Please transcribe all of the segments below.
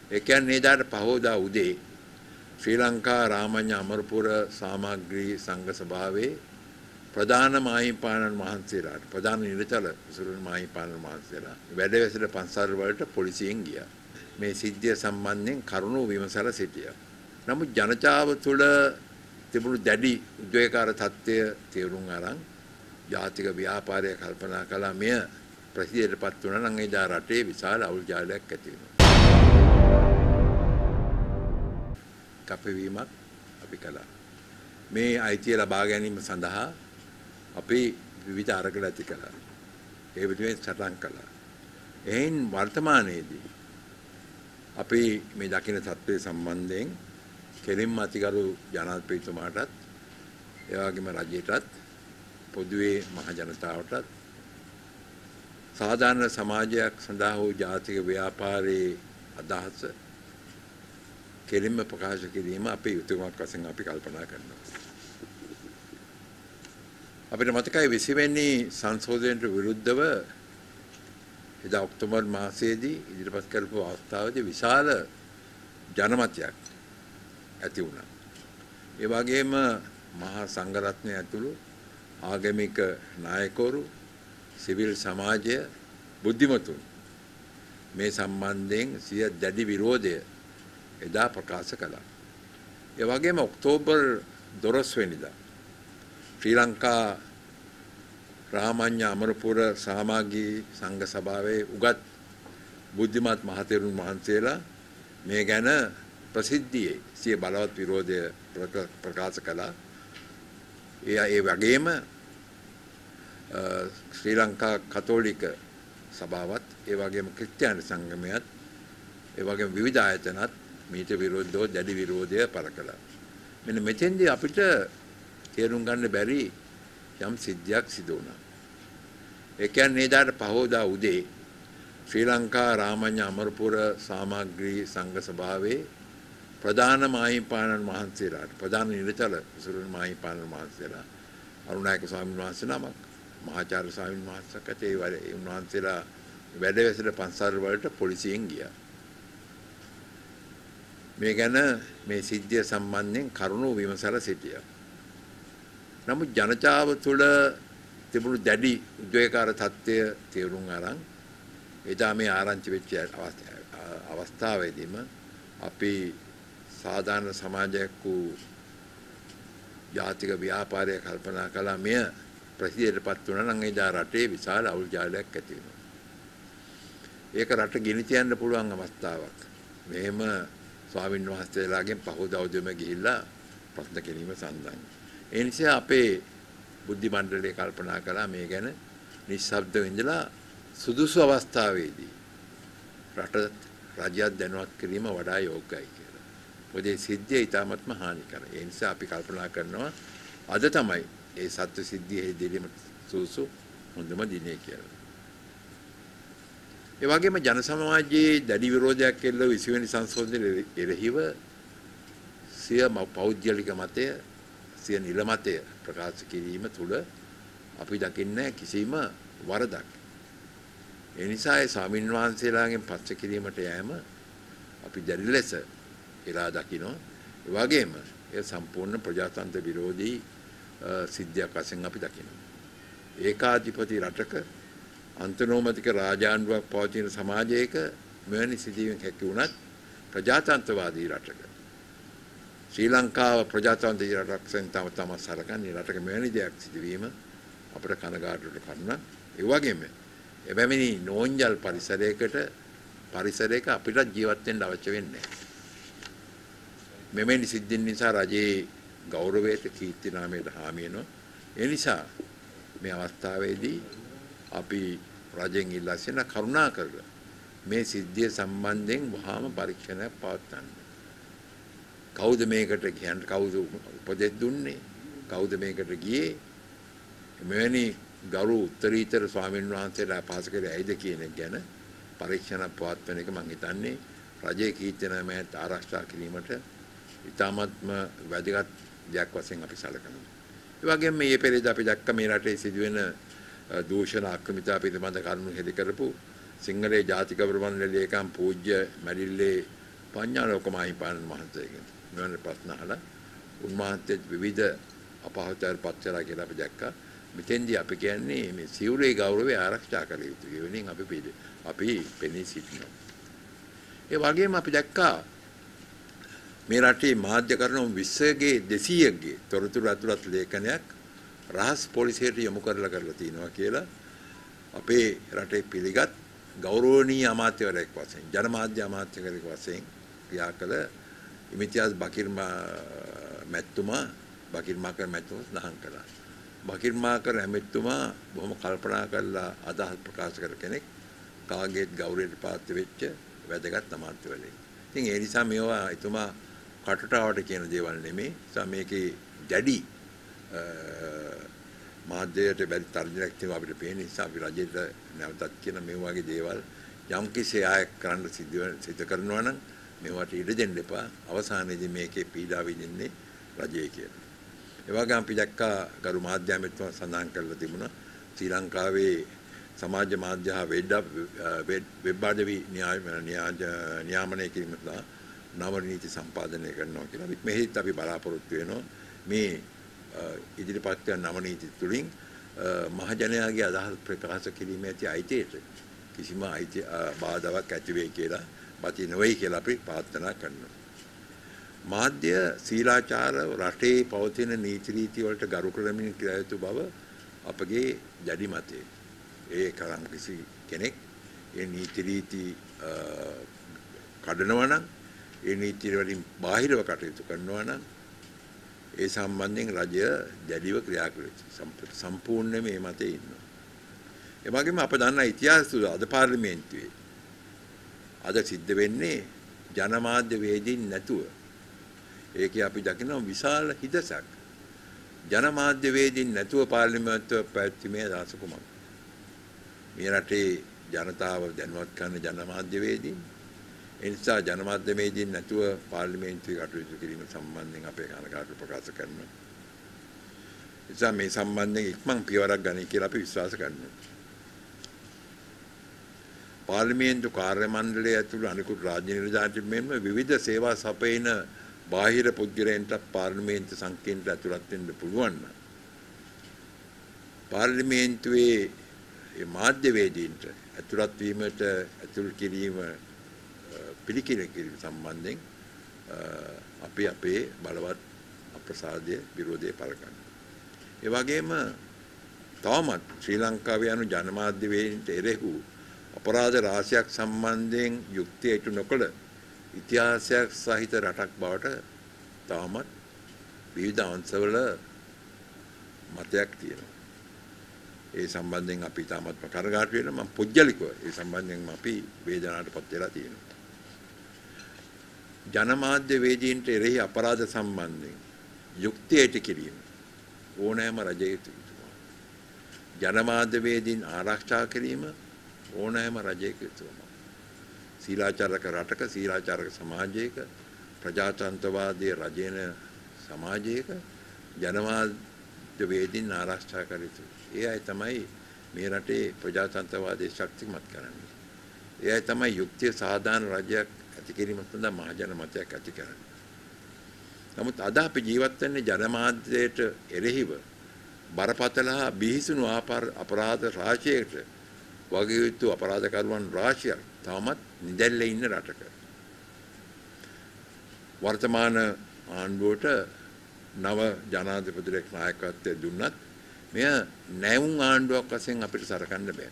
ඒ කියන්නේ එදාට පහෝදා උදේ ශ්‍රී ලංකා රාමඤ්ඤ අමරපුර සාමග්‍රී සංඝ සභාවේ ප්‍රධාන මාහිමිපාණන් වහන්සේලාට ප්‍රධාන නිලතල විසුරුණු මාහිමිපාණන් වහන්සේලා වැඩවැසට පන්සල් වලට පොලිසියෙන් ගියා. මේ සිද්ධිය සම්බන්ධයෙන් කරුණු විමසලා සිටියා. නමුත් ජනතාව තුළ තිබුණු දැඩි උද්වේගකාර තත්ත්වය තේරුම් අරන් ජාතික ව්‍යාපාරය කල්පනා කළා මෙය ප්‍රසිද්ධියටපත් වුණා නම් එදා රටේ විශාල අවුල් ජාලයක් ඇති වෙනවා. කැපවීමක් අපි කළා. මේ අයිතිය ලබා ගැනීම සඳහා අපි විවිධ අරගල ඇති කළා. ඒ විදිහෙන් සටන් කළා. එයින් වර්තමානයේදී අපි මේ දකින තත්ත්වයේ සම්බන්ධයෙන් කෙලින්ම අතිගරු ජනාධිපතිතුමාටත් ඒ වගේම රජයටත් පොදුවේ මහ ජනතාවටත් සාධාරණ සමාජයක් සඳහා වූ ජාතික ව්‍යාපාරයේ අදහස කෙලින්ම ප්‍රකාශ කිරීම අපේ යුතුයකමක් වශයෙන් අපි කල්පනා කරනවා. අපිට මතකයි 20 වෙනි සංශෝධනයට විරුද්ධව එදා ඔක්තෝබර් මාසයේදී ඉදිරිපත් කරපු අවස්ථාවේදී විශාල ජනමතයක් ඇති වුණා. ඒ වගේම මහා සංඝරත්නය ඇතුළු ආගමික නායකවරු, සිවිල් සමාජය, බුද්ධිමතුන් මේ සම්බන්ධයෙන් සිය දැඩි විරෝධය එදා ප්‍රකාශ කළා. ඒ වගේම ඔක්තෝබර් 12 වෙනිදා ශ්‍රී ලංකා රාමඤ්ඤ අමරපුර සාමග්‍රී සංඝ සභාවේ උගත් බුද්ධිමත් මහතෙරුන් වහන්සේලා මේ ගැන ප්‍රසිද්ධියේ සිය බලවත් විරෝධය ප්‍රකාශ කළා. ඒ වගේම ශ්‍රී ලංකා කතෝලික සභාවත් ඒ වගේම ක්‍රිස්තියානි සංගමයත් ඒ වගේම විවිධ ආයතනත් මීට විරුද්ධව දැඩි විරෝධය පළ කළා. මෙන්න මෙතෙන්දී අපිට තේරුම් ගන්න බැරි යම් සිද්ධියක් සිදු වුණා. ඒ කියන්නේ එදාට පහෝදා උදේ ශ්‍රී ලංකා රාමඤ්ඤ අමරපුර සාමග්‍රී සංඝ සභාවේ ප්‍රධාන මාහිමිපාණන් වහන්සේලාට ප්‍රධාන නිලතල විසුරුණු මාහිමිපාණන් වහන්සේලා අරුණායක ස්වාමීන් වහන්සේ නමක්, මහාචාර්ය ස්වාමීන් වහන්සේකට ඒ උන්වහන්සේලා වැඩවැසට පන්සල් වලට පොලිසියෙන් ගියා. මේ ගැන මේ සිද්ධිය සම්බන්ධයෙන් කරුණු විමසලා සිටියා. නමුත් ජනතාව තුළ තිබුණු දැඩි උද්වේගකාර තත්ත්වය තේරුම් අරන් එදා මේ ආරංචි වෙච්ච අවස්ථාවේදීම අපි සාධාරණ සමාජයක් වූ ජාතික ව්‍යාපාරය කල්පනා කළා මෙය ප්‍රසිද්ධියටපත් වුණා නම් එදා රටේ විශාල අවුල් ජාලයක් ඇති වෙනවා. ඒක රට ගෙනි තියන්න පුළුවන් අවස්ථාවක්. මෙහෙම ස්වාමීන් වහන්සේලාගෙන් පහෝදා උදේම ගිහිල්ලා ප්‍රශ්න කිරීම සඳහන්. ඒ නිසා අපේ බුද්ධි මණ්ඩලය කල්පනා කළා මේ ගැන නිශ්ශබ්දව ඉඳලා සුදුසු අවස්ථාවේදී රට රජයක් දැනුවත් කිරීම වඩා යෝග්‍යයි කියලා. මොකද මේ සිද්ධිය ඊටාත්ම හානිකරයි. ඒ නිසා අපි කල්පනා කරනවා අද තමයි මේ සත්‍ය සිද්ධියේ දෙලීම සුසු හොඳම දිනේ කියලා. ඒ වගේම ජන සමාජයේ දැඩි විරෝධයක් එල්ල 20 වෙනි සංශෝධනයේ එරෙහිව සිය පෞද්ගලික මතය, සිය නිල මතය ප්‍රකාශ කිරීම තුළ අපි දකින්නේ කිසිම වරදක්. ඒ නිසා ඒ ස්වාමීන් වහන්සේලාගෙන් පස්සේ කිරීමට යෑම අපි දැඩි ලෙස එලා දකිනවා. ඒ වගේම ඒ සම්පූර්ණ ප්‍රජාතන්ත්‍ර විරෝධී සිද්ධියක් වශයෙන් අපි දකිනවා. ඒකාධිපති රටක අන්තනෝමතික රාජාණ්ඩුවක් පවතින සමාජයක මෙවැනි සිදුවීමක් හැකි වුණත් ප්‍රජාතන්ත්‍රවාදී රටක ශ්‍රී ලංකාව ප්‍රජාතන්ත්‍ර රටක් තම සලකන්නේ රටක මෙවැනි දෙයක් සිදුවීම අපට කනගාටුවට කරුණක්. ඒ වගේම එබැවිනි නෝන්ජල් පරිසරයක අපිට ජීවත් වෙන්න අවශ්‍ය වෙන්නේ නැහැ. මෙවැනි සිද්ධීන් නිසා රජයේ ගෞරවයට කීර්ති නාමයට හානි වෙනවා. ඒ නිසා මේ අවස්ථාවේදී අපි රජෙන් ඉල්ලා සිටින කරුණා කරලා මේ සිද්ධිය සම්බන්ධයෙන් වහාම පරීක්ෂණයක් පවත්වන්න. කවුද මේකට කියන්නේ? කවුද උපදෙස් දුන්නේ? කවුද මේකට ගියේ? මෙවැනි ගරු උත්තරීතර ස්වාමීන් වහන්සේලා පහස කරේ ඇයිද කියන එක ගැන පරීක්ෂණ පවත්වන එක මම හිතන්නේ රජයේ කීර්ති නාමයට ආරක්ෂා කිරීමට ඉතාමත්ම වැදගත් දෙයක් වශයෙන් අපි සැලකනවා. ඒ වගේම මේ පෙරේද අපි දැක්ක මේ රටේ සිදුවෙන දූෂණ ආක්‍රමිතා පිළිබඳ කරුණු හෙළි කරපු සිංහලයේ ජාතික ප්‍රබන්ධ ලේකම් පූජ්‍ය මැඩිල්ලේ පඤ්ඤා ලෝකමාහිපාන මහත්තයගෙන් මෙවැනි ප්‍රශ්න අහලා උන්වහන්සේ විවිධ අපහසුතාවල් පත් කරලා කියලා අපි දැක්කා. මෙතෙන්දී අපි කියන්නේ මේ සිවුරේ ගෞරවය ආරක්ෂා කළ යුතුයි. ඒ වෙනින් අපි පෙනී සිටිනවා. ඒ වගේම අපි දැක්කා මේ රටේ මාධ්‍ය කරන 200ගේ තොරතුරු අතුලත් ලේඛනයක් රහස් පොලිසියට යොමු කරලා තියෙනවා කියලා අපේ රටේ පිළිගත් ගෞරවනීය අමාත්‍යවරයෙක් වශයෙන් ජනමාධ්‍ය අමාත්‍යවරයෙක් වශයෙන් ක්‍රියා කළ ඉමිතියාස් බකිර් මාකර් මැතිතුමා සඳහන් කළා. බකිර් මාකර් මැතිතුමා බොහොම කල්පනා කරලා අදහස් ප්‍රකාශ කර කෙනෙක්, කාගේත් ගෞරවයට පාත්‍ර වෙච්ච වැදගත් අමාත්‍යවරයෙක්. ඉතින් ඒ නිසා මේවා එතුමා කටටාවට කියන දේවල් නෙමෙයි. මේකේ දැඩි මාධ්‍යයට බැරි තර්ජනයක් තියෙනවා අපිට පේන නිසා අපි රජයට නැවතත් කියන මේ වගේ දේවල් යම් කිසි ආයක් කරන්න සිද්ධ කරනවා නම් මේවට ඉඩ දෙන්න එපා. අවසානයේදී මේකේ පීඩා විඳින්නේ රජය කියලා. ඒ වගේම අපි දැක්කා ගරු මාධ්‍ය අමාත්‍යතුමා සඳහන් කරලා තිබුණා ශ්‍රී ලංකාවේ සමාජ මාධ්‍ය හා වෙබ් අඩවි නියාමනය කිරීම සඳහා නව නීති සම්පාදනය කරනවා කියලා. මෙහිත් අපි බලාපොරොත්තු වෙනවා මේ ඉදිරිපත් කරන නව නීති තුලින් මහජනයාගේ අදහස් ප්‍රකාශ කිරීමේ ඇති අයිතියට කිසිම බාධාවක් ඇති වෙයි කියලා බති නොවේ කියලා අපි ප්‍රාර්ථනා කරනවා. මාධ්‍ය සීලාචාර රටේ පවතින නීති රීති වලට ගරු කරමින් ක්‍රියා යුතු බව අපගේ දැඩි මතය. ඒ කරම් කිසි කෙනෙක් ඒ නීති රීති කඩනවා නම් ඒ නීති වලින් බාහිරව කටයුතු කරනවා නම් ඒ සම්බන්ධයෙන් රජය දැඩිව ක්‍රියා කළ යුතුයි. සම්පූර්ණ මේ මතේ ඉන්නවා. ඒ වගේම අප දන්නා ඉතිහාස තුළ අද පාර්ලිමේන්තුවේ අද සිද්ධ වෙන්නේ ජනමාධ්‍ය වේදීන් නැතුව. ඒකේ අපි දකිනවා විශාල හිදසක්. ජනමාධ්‍ය වේදීන් නැතුව පාර්ලිමේන්තුව පැවැත්ීමේ අදහස කුමක්ද? මේ රටේ ජනතාව දැනුවත් කරන ජනමාධ්‍ය වේදීන්. ඒ නිසා ජනමාධ්‍ය වේදීන් නැතුව පාර්ලිමේන්තුවේ කටයුතු කිරීම සම්බන්ධයෙන් අපේ කනගාටු ප්‍රකාශ කරනවා. නිසා මේ සම්බන්ධයෙන් ඉක්මන් පියවරක් ගනී කියලා අපි විශ්වාස කරනවා. පාර්ලිමේන්තු කාර්ය මණ්ඩලය ඇතුළු අනිකුත් රාජ්‍ය නිලධාරීන් මෙන්ම විවිධ සේවා සපයන බාහිර පුද්ගලයන්ට පාර්ලිමේන්තු සංකේතයට ඇතුළත් වෙන්න පුළුවන් නම් පාර්ලිමේන්තුවේ මේ මාධ්‍ය වේදීන්ට ඇතුළත් වීමට ඇතුල් කිරීම පිළිකින කිරීම සම්බන්ධයෙන් අපි අපේ බලවත් අප්‍රසාදය විරෝධය පළ කරනවා. ඒ වගේම තවමත් ශ්‍රී ලංකාවේ යනු ජනමාධ්‍ය වේදීන්ට එරෙහි අපරාධ රාශියක් සම්බන්ධයෙන් යුක්තිය ඉටු නොකළ ඉතිහාසයක් සහිත රටක් බවට තවමත් විවිධ අංශවල මතයක් තියෙනවා. ඒ සම්බන්ධයෙන් අපි තාමත් කනගාටු වෙනවා. මම පුජ්‍යලිකව ඒ සම්බන්ධයෙන් අපි වේදනාවටපත් වෙලා තියෙනවා. ජනමාධ්‍ය වේදීන්ට එරෙහි අපරාධ සම්බන්ධයෙන් යුක්තියට කිරීම ඕනෑම රජයක යුතුයි. ජනමාධ්‍ය වේදීන් ආරක්ෂා කිරීම ඕනෑම රජයක යුතුයි. සීලාචාරක රටක සීලාචාරක සමාජයක ප්‍රජාතන්ත්‍රවාදී රජයන සමාජයක ජනමාධ්‍ය වේදීන් ආරක්ෂා කර යුතුයි. ඒ අය තමයි මේ රටේ ප්‍රජාතන්ත්‍රවාදී ශක්තිමත් කරන්නේ. ඒ අය තමයි යුක්තිය සාධාරණ රජයක් ඇති කිරීම සඳහා මහජන මතයක් ඇති කරන්නේ. නමුත් අද අපි ජීවත් වෙන්නේ ජනමාධ්‍යයට එරෙහිව බරපතල හා බිහිසුණු අපරාධ රාශියකට වගේ යුතු අපරාධකරුවන් රාශියක් තාමත් නිදැල්ලේ ඉන්න රටක. වර්තමාන ආණ්ඩුවට නව ජනාධිපතිවරයෙක් නායකත්වය දුන්නත් මෙය නැවුම් ආණ්ඩුවක් වශයෙන් අපිට සලකන්න බෑ.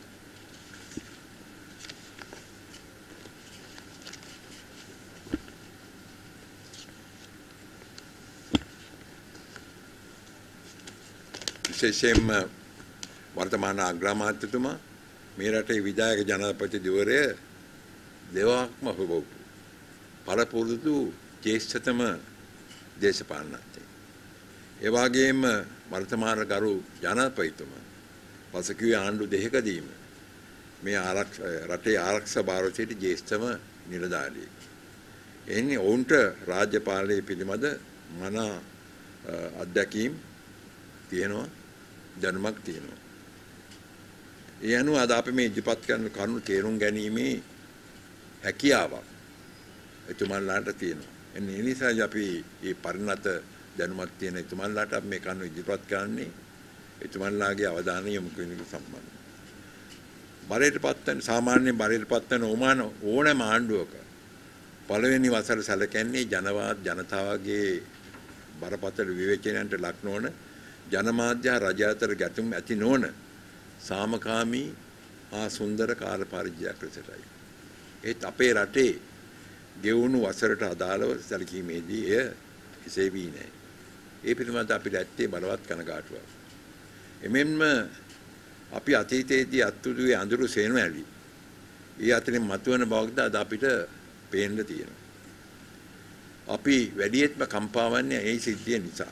විශේෂයෙන්ම වර්තමාන අග්‍රාමාත්‍යතුමා මේ රටේ විධායක ජනාධිපති ධුරය දෙවක්ම හොබවපු පළපුරුදු ජ්‍යෙෂ්ඨතම දේශපාලනඥයෙක්. ඒ වගේම වර්තමාන ගරු ජනාධිපතිතුමා පසුගිය ආණ්ඩු දෙකකදීම මේ රටේ ආරක්ෂා භාරතයේ ජ්‍යෙෂ්ඨම නිලධාරියෙක්. එන්නේ ඔවුන්ට රාජ්‍ය පාලනය පිළිබඳ මන අත්දැකීම් තියෙනවා, දැනුමක් තියෙනවා. ඒ අනුව අද අපි මේ ඉදිරිපත් කරන කරුණු තේරුම් ගැනීමේ හැකියාවක් එතුමන්ලාට තියෙනවා. ඒ නිසායි අපි මේ පරිණත දැනුමක් තියෙන එතුමන්ලාට අපි මේ කරුණු ඉදිරිපත් කරන්නේ එතුමන්ලාගේ අවධානය යොමු කිරීම සම්බන්ධව. බරයටපත් වෙන සාමාන්‍ය බරයටපත් වෙන ඕනෑම ආණ්ඩුවක පළවෙනි වසර සැලකන්නේ ජනතාවගේ බරපතල විවේචනයන්ට ලක් නොවන ජනමාධ්‍ය රජ අතර ගැටුම් ඇති නොවන සාමකාමී සුන්දර කාල පරිච්ඡේදයක් ලෙසටයි. ඒත් අපේ රටේ ගෙවුණු වසරට අදාළව සැලකීමේදී එය එසේ වී නැහැ. ඒ පිළිබඳව අපිට ඇත්තේ බලවත් කනගාටුවක්. එමෙන්ම අපි අතීතයේදී අත්දුවේ අඳුරු සේනවැලි. ඒ අතරින් මතුවන බවක්ද අද අපිට පේන්න තියෙනවා. අපි වැඩියෙන්ම කම්පාවන්නේ ඒ සිද්ධිය නිසා.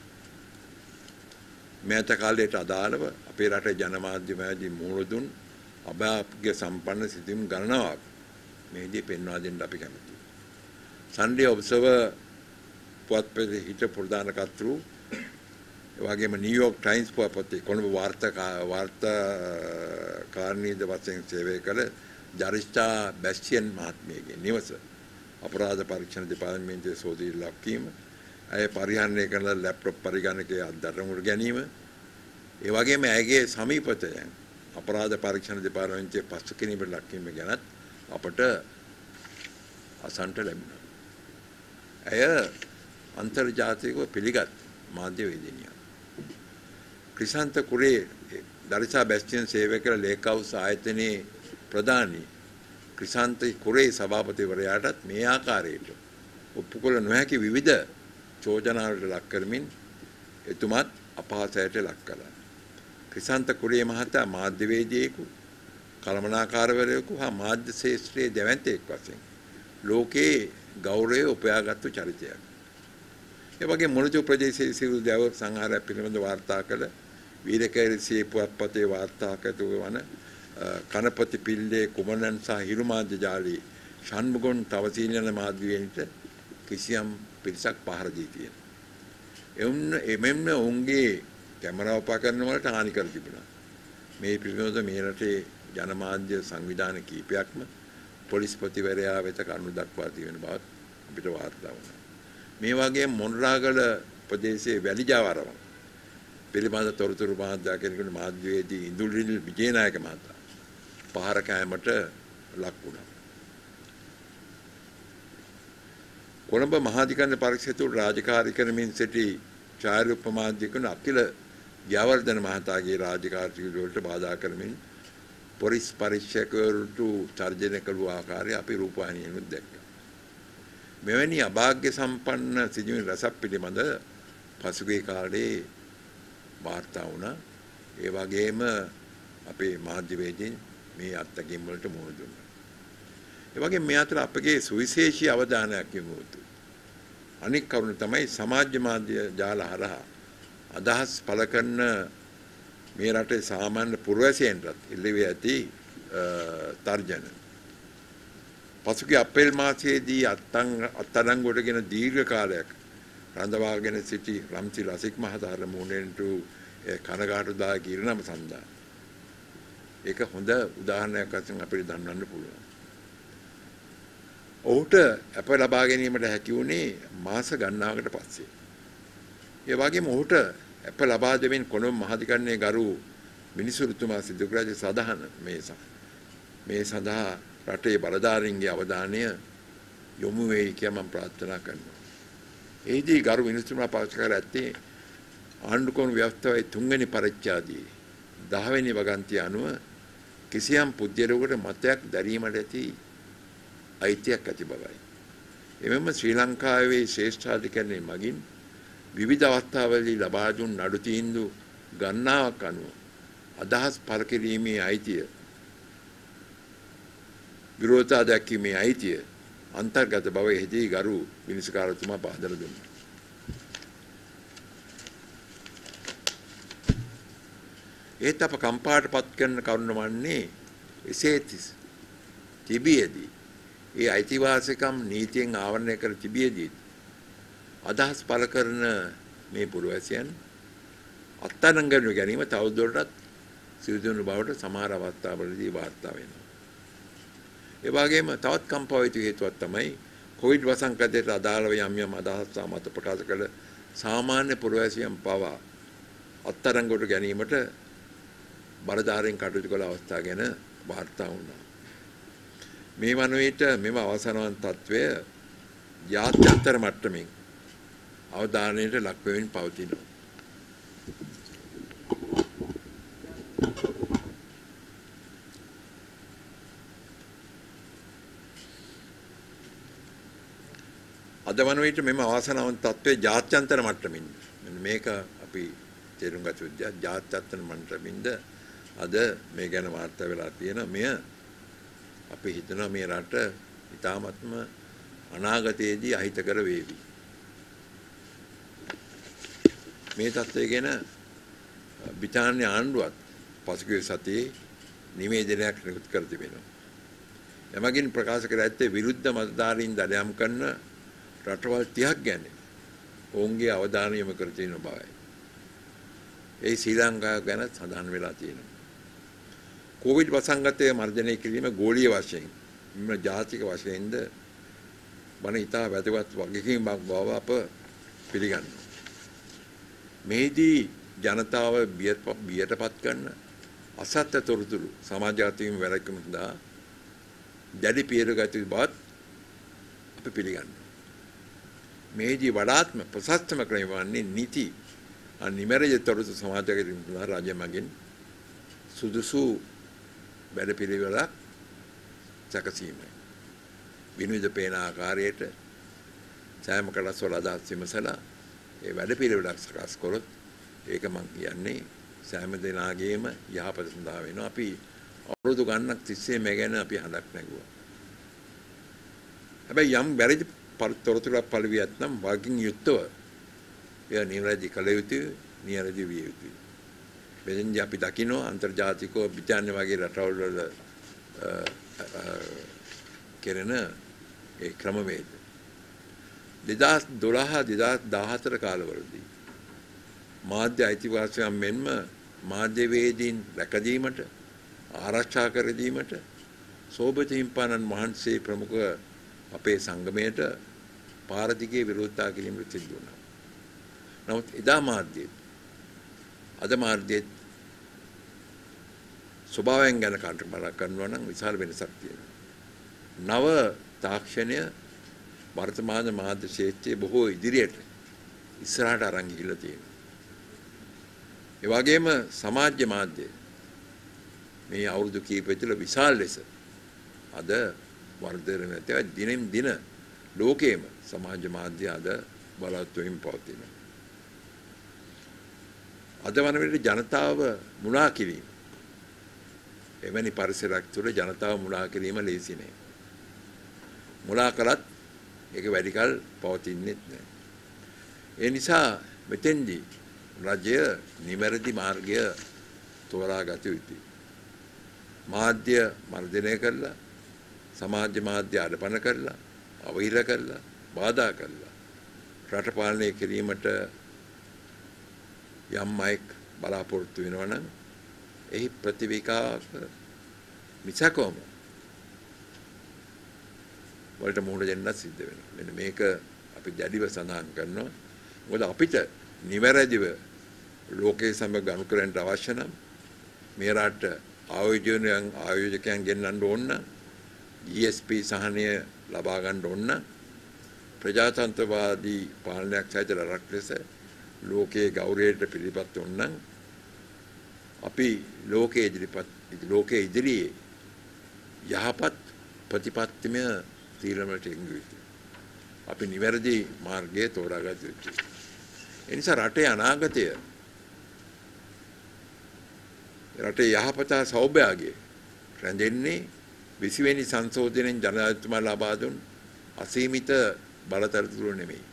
මෑත කාලයට අදාළව අපේ රටේ ජනමාධ්‍යමයදී මූල දුන් අභාග්‍ය සම්පන්න සිදුවීම් ගණනාවක් මේදී පෙන්වා දෙන්න අපි කැමතියි. සන්ඩේ ඔබ්සර්වර් පුවත්පතේ හිටපු ප්‍රධාන කර්තෘ එවැගේම නිව්යෝක් ටයිම්ස් පුවත්පතේ කොළඹ වාර්තාකාරණීද වශයෙන් සේවය කළ ජරිස්ටා බැස්ටියන් මහත්මියගේ නිවස අපරාධ පරීක්ෂණ දෙපාර්තමේන්තුවේ සෝදීට ලක්වීම, ඇය පරිහරණය කරන ලැප්ටොප් පරිගණකයේ අත්දැකීම් ගැනීම, ඒ වගේම ඇයගේ සමීපතයන් අපරාධ පරීක්ෂණ දෙපාර්තමේන්තුවේ පසු කිරීමට ලක්වීම ගැනත් අපට අසන්නට ලැබුණා. ඇය අන්තර්ජාතිකව පිළිගත් මාධ්‍යවේදිනියක්. ක්‍රිසාන්ත කුරේ දරිසා බැස්ටියන් සේවය කළ ලේක් හවුස් ආයතනයේ ප්‍රධානී ක්‍රිසාන්ත කුරේ සභාපතිවරයාටත් මේ ආකාරයට ඔප්පු කළ නොහැකි විවිධ චෝදනාවලට ලක් කරමින් එතුමත් අපහාසයට ලක් කළා. ක්‍රිසාන්ත කුරේ මහතා මාධ්‍යවේදියෙකු, කළමනාකාරවරයෙකු හා මාධ්‍ය ශාස්ත්‍රයේ දැවැන්තයෙක් වශයෙන් ලෝකයේ ගෞරවය උපයාගත්තු චරිතයක්. ඒ වගේ මොළචෝ ප්‍රදේශයේ සිවිල් දැව සංහාරය පිළිබඳ වාර්තා කළ වීරකේරිසියේ පුවත්පතේ වාර්තාකතු වන කනපති පිල්ලේ කුමනන් සහ හිරු මාධ්‍ය ජාලී ෂණ්මුගන් තවසීලන මාධ්‍යවේදීන්ට කිසියම් පිරිසක් පහර දී තියෙනවා. එමෙන්න ඔවුන්ගේ කැමරා උපකරණ වලට හානි කර තිබුණා. මේ පිළිබඳව මේ රටේ ජනමාධ්‍ය සංවිධාන කීපයක්ම පොලිස්පතිවරයා වෙත කරුණු දක්වා තියෙන බවත් අපිට වාර්තා වුණා. මේ වගේ මොණරාගල ප්‍රදේශයේ වැලිජාවරම පිළිබඳ තොරතුරු මාධ්‍ය කෙනෙකුට මාධ්‍යවේදී ඉන්දුලිල් විජේනායක මහතා පහර කෑමට ලක් වුණා. කොළඹ මහාධිකරණ පරීක්ෂකතුරු රාජකාරී කරමින් සිටි ඡායාරූප මාධ්‍යකන අකිල ජයවර්ධන මහතාගේ රාජකාරී වලට බාධා කරමින් පොලිස් පරීක්ෂකවරුන්ට තර්ජනය කළ ආකාරය අපි රූපවාහිනියෙත් දැක්කා. මෙවැනි අභාග්‍ය සම්පන්න සිදුවීම් රසක් පිළිබඳ පසුගිය කාලේ වාර්තා වුණා. ඒ වගේම අපේ මාධ්‍යවේදීන් මේ අත්දැකීම් වලට මුහුණ දුන්නා. ඒ වගේම මේ අතර අපගේ සුවිශේෂී අවධානයක් යොමු වුණා. අනික් කරුණ තමයි සමාජ මාධ්‍ය ජාල හරහා අදහස් පළ කරන මේ රටේ සාමාන්‍ය පුරවැසියන්ටත් ඉල්ලුවේ ඇති තර්ජන. පසුගිය අප්‍රේල් මාසයේදී අත්අඩංගුවටගෙන දීර්ඝ කාලයක් රඳවාගෙන සිටි රම්සි රසික් මහතාට මුහුණෙන්ට කනගාටුදායක ඉරණම සඳහා. ඒක හොඳ උදාහරණයක් වශයෙන් අපිට දන්වන්න පුළුවන්. ඔහුට අප ලබා ගැනීමට හැකි වුණේ මාස ගණනාවකට පස්සේ. ඒ වගේම ඔහුට අප ලබා දෙමින් කොළඹ මහාධිකරණයේ ගරු මිනිසුරුතුමා සිදු කළ සදාහන මේ සඳහා රටේ බලධාරීන්ගේ අවධානය යොමු වෙයි කියලා මම ප්‍රාර්ථනා කරනවා. එහිදී ගරු මිනිසුරුතුමා පාවිච්චි කර ඇත්තේ ආණ්ඩුක්‍රම ව්‍යවස්ථාවේ 3 වෙනි පරිච්ඡේදයේ 10 වෙනි වගන්තිය අනුව කිසියම් පුද්ගලයෙකුට මතයක් දැරීමට ඇති අයිතියක් ඇති බවයි. එමෙන්ම ශ්‍රී ලංකාවේ ශ්‍රේෂ්ඨාධිකරණයේ මගින් විවිධ අවස්ථාවලදී ලබා දුන් නඩු තීන්දුව ගණනාවක් අනුව අදහස් පළ කිරීමේ අයිතිය, විරෝධතා දැක්වීමේ අයිතිය අන්තර්ගත බව එහිදී ගරු විනිශ්චයකාරතුමා පහදලා දුන්නා. ඒත් අප කම්පාටපත් කරන කරුණ වන්නේ එසේ තිබියදී ඒ අයිතිවාසිකම් නීතියෙන් ආවරණය කර තිබියදී අදහස් පළ කරන මේ පුරවැසියන් අත්අඩංගුවට ගැනීම තවදුරටත් සිදුවන බවට සමහර අවස්ථාවලදී වාර්තා වෙනවා. ඒ වගේම තවත් කම්පාවිත හේතුවක් තමයි කොවිඩ් වසංගතයට අදාළව යම් යම් අදහස් මත ප්‍රකාශ කළ සාමාන්‍ය පුරවැසියන් පවා අත්අඩංගුවට ගැනීමට බලධාරීන් කටයුතු කළ අවස්ථා ගැන වාර්තා වුණා. මේ වන විට මෙම අවසන්වන තත්ත්වය ජාත්‍යන්තර මට්ටමින් අවධානයට ලක් වෙමින් පවතිනවා. අද වන විට මෙම අවසන්වන තත්ත්වය ජාත්‍යන්තර මට්ටමින් මේක අපි තේරුම් ගත යුතුයි. ජාත්‍යන්තර මට්ටමින්ද අද මේ ගැන වාර්තා වෙලා තියෙන මෙය අපි හිතනවා මේ රට ඉතාමත්ම අනාගතයේදී අහිතකර වේවි. මේ තත්ත්වය ගැන බ්‍රිතාන්‍ය ආණ්ඩුවත් පසුගිය සතියේ නිවේදනයක් නිකුත් කර තිබෙනවා. එමගින් ප්‍රකාශ කර ඇත්තේ විරුද්ධ මතධාරීන් දඩයම් කරන රටවල් 30ක් ගැන ඔවුන්ගේ අවධානය යොමු කර තියෙන බවයි. ඒ ශ්‍රී ලංකාව ගැන සඳහන් වෙලා තියෙනවා. කොවිඩ් වසංගතය මර්ජනය කිරීම ගෝලීය වශයෙන් මෙම ජාතික වශයෙන්ද වන ඉතා වැදගත් වගකීමක් බව අප පිළිගන්නවා. මෙහිදී ජනතාව බියටපත් කරන අසත්‍ය තොරතුරු සමාජගතවීම වැළැක්වීම සඳහා දැඩි පියවර ගත යුතු බවත් අප පිළිගන්නවා. මෙහිදී වඩාත්ම ප්‍රශස්තම ක්‍රමය වන්නේ නීති නිමැරදි තොරතුරු සමාජගත කිරීම සඳහා රාජ්‍ය මගින් සුදුසු වැඩපිළිවෙලක් සැකසීමයි. විනිවිද පේන ආකාරයට සෑම කලස්වල අදහස් විමසලා ඒ වැඩපිළිවෙලක් සකස් කළොත් ඒක මම කියන්නේ සෑම දෙනාගේම යහපත සඳහා වෙනවා. අපි අවුරුදු ගණනක් තිස්සේ මේ ගැන අපි හඬක් නැගුවා. හැබැයි යම් වැරදි තොරතුරක් පළ වී ඇතනම් වගකින් යුක්තව එය නිවැරදි කළ යුතුයි, නිවැරදි විය යුතුයි. මෙතෙන්දී අපි දකිනවා අන්තර්ජාතිකව බ්‍රිතාන්‍ය වගේ රටවල් වල කෙරෙන ඒ ක්‍රමවේද 2012-2014 කාලවලදී මාධ්‍ය අයිතිවාසිකම් මෙන්ම මාධ්‍යවේදීන් රැකදීමට ආරක්ෂා කර දීමට සෝභිත හිමිපාණන් වහන්සේ ප්‍රමුඛ අපේ සංගමයට පාර දිගේ විරෝධතා කිරීමට සිදු වුණා. නමුත් එදා මාධ්‍යයේ අද මාධ්‍යයේ ස්වභාවයෙන් ගැන කල්පනා කරනවා නම් විශාල වෙනසක් තියෙනවා. නව තාක්ෂණය වර්තමාන මාධ්‍ය ක්ෂේත්‍රයේ බොහෝ ඉදිරියට ඉස්සරහට අරන් ගිහිල්ලා තියෙනවා. ඒ වගේම සමාජ මාධ්‍ය මේ අවුරුදු කිහිපය තුළ විශාල ලෙස අද වර්ධනය වෙනවා. දිනෙන් දින ලෝකයේම සමාජ මාධ්‍ය අද බලවත් වෙමින් පවතිනවා. අද වන විට ජනතාව මුලා කිරීම එවැනි පරිසරයක් තුළ ජනතාව මුලා කිරීම ලේසි නෑ. මුලා කළත් ඒක වැඩි කල පවතින්නේ නැහැ. ඒ නිසා මෙතෙන්දී රජය නිවැරදි මාර්ගය තෝරා ගත යුතුයි. මාධ්‍ය මර්ධනය කරලා සමාජ මාධ්‍ය අඩපණ කරලා අවහිර කරලා බාධා කරලා රට පාලනය කිරීමට යම් අයෙක් බලාපොරොත්තු වෙනවා නම් එහි ප්‍රතිවිකාක මිසකම වලට මුහුණ දෙන්න සිද්ධ වෙනවා. මෙන්න මේක අපි දැඩිව සඳහන් කරනවා. මොකද අපිට නිවැරදිව ලෝකයේ සමග ගනු කරන්න අවශ්‍ය නම් මේ රට ආයෝජකයන් ගෙන්නන්න ඕන නම් GSP සහනය ලබා ගන්න ඕන නම් ප්‍රජාතන්ත්‍රවාදී පාලනයක් සහිත රටක් ලෙස ලෝකයේ ගෞරවයට පිළිපත් වුණ නම් අපි ලෝකයේ ඉදිරියේ යහපත් ප්‍රතිපත්තිමය තීරණවලට එංගු යුතුයි. අපි නිවැරදි මාර්ගයේ තෝරාගත යුතුයි. ඒ නිසා රටේ අනාගතය රටේ යහපත සෞභාග්‍යය රැඳෙන්නේ 20 වෙනි සංශෝධනයෙන් ජනාධිපතිතුමා ලබා දුන් අසීමිත බලතරතුරු නෙමෙයි.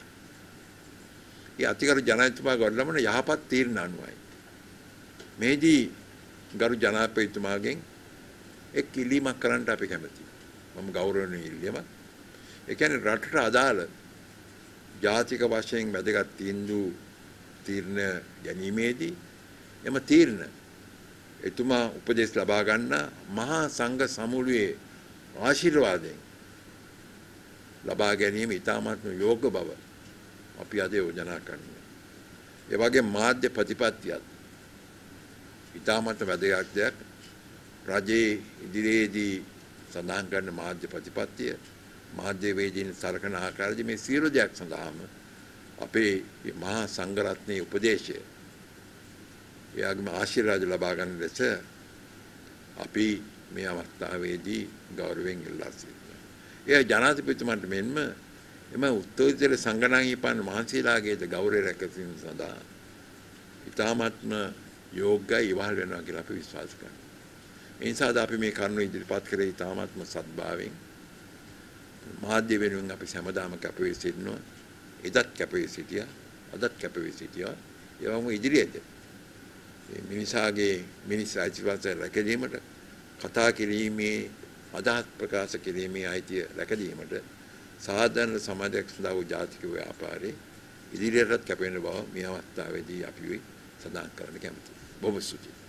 ඒ අතිගරු ජනාධිපතිතුමා ගොඩනමන යහපත් තීරණ අනුවයි. මේදී ගරු ජනාධිපතිතුමාගෙන් එක් ඉල්ලීමක් කරන්නට අපි කැමැතියි. මම ගෞරවණීය ඉල්ලීමක්. ඒ කියන්නේ රටට අදාළ ජාතික වශයෙන් වැදගත් තීරණ ගැනීමේදී එම තීරණ එතුමා උපදෙස් ලබා ගන්න මහා සංඝ සමුළුවේ ආශිර්වාදයෙන් ලබා ගැනීම ඉතාමත්ම යෝග්‍ය බව අපි අද යෝජනා කරනවා. ඒ වගේ මාධ්‍ය ප්‍රතිපත්තියත් ඉතාමත් වැදගත් දෙයක්. රජයේ ඉදිරියේදී සඳහන් කරන මාධ්‍ය ප්‍රතිපත්තිය මාධ්‍ය වේදීන් සලකන ආකාරයේ මේ සියලු දෙයක් සඳහාම අපේ මහා සංඝරත්නයේ උපදේශය එයාගේම ආශිර්වාද ලබා ගන්න ලෙස අපි මේ අවස්ථාවේදී ගෞරවයෙන් ඉල්ලා සිටිනවා. ඒ ජනාධිපතිතුමන්ට මෙන්ම එම උත්තරීතර සංඝනායකයන් වහන්සේලාගේද ගෞරවය රැකගැනීම සඳහා ඉතාමත්ම යෝග්‍යයි ඉවහල් වෙනවා කියලා අපි විශ්වාස කරනවා. ඒ නිසා අපි මේ කරුණු ඉදිරිපත් කරේ ඉතාමත්ම සත්භාවයෙන් මාධ්‍ය වෙනුවෙන් අපි හැමදාම කැපවී සිටිනවා. එදත් කැපවී සිටියා, අදත් කැපවී සිටියා. ඒ වගේම ඉදිරියේදී මිනිසාගේ මිනිස් අයිතිවාසිකම් රැකගැනීමට කතා කිරීමේ අදහස් ප්‍රකාශ කිරීමේ අයිතිය රැකගැනීමට සාධාරණ සමාජයක් සඳහා වූ ජාතික ව්‍යාපාරේ ඉදිරියටත් කැපෙන බව මේ අවස්ථාවේදී අපි සඳහන් කරන්න කැමතියි. බොහොම ස්තුතියි.